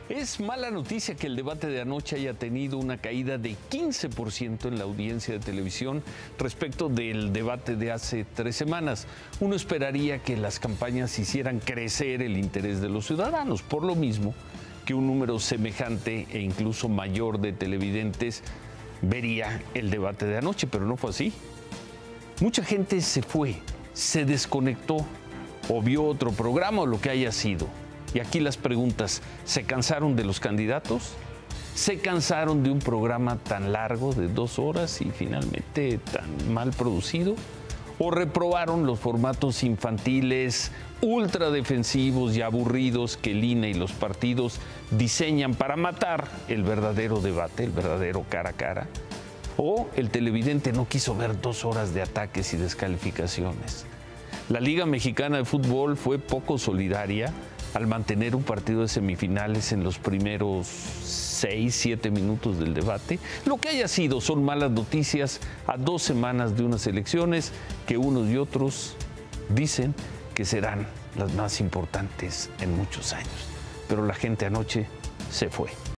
Es mala noticia que el debate de anoche haya tenido una caída de 15% en la audiencia de televisión respecto del debate de hace 3 semanas. Uno esperaría que las campañas hicieran crecer el interés de los ciudadanos, por lo mismo que un número semejante e incluso mayor de televidentes vería el debate de anoche, pero no fue así. Mucha gente se fue, se desconectó o vio otro programa o lo que haya sido. Y aquí las preguntas: ¿se cansaron de los candidatos? ¿Se cansaron de un programa tan largo de 2 horas y finalmente tan mal producido? ¿O reprobaron los formatos infantiles, ultradefensivos y aburridos que el INE y los partidos diseñan para matar el verdadero debate, el verdadero cara a cara? ¿O el televidente no quiso ver 2 horas de ataques y descalificaciones? La Liga Mexicana de Fútbol fue poco solidaria al mantener un partido de semifinales en los primeros 6, 7 minutos del debate. Lo que haya sido, son malas noticias a 2 semanas de unas elecciones que unos y otros dicen que serán las más importantes en muchos años. Pero la gente anoche se fue.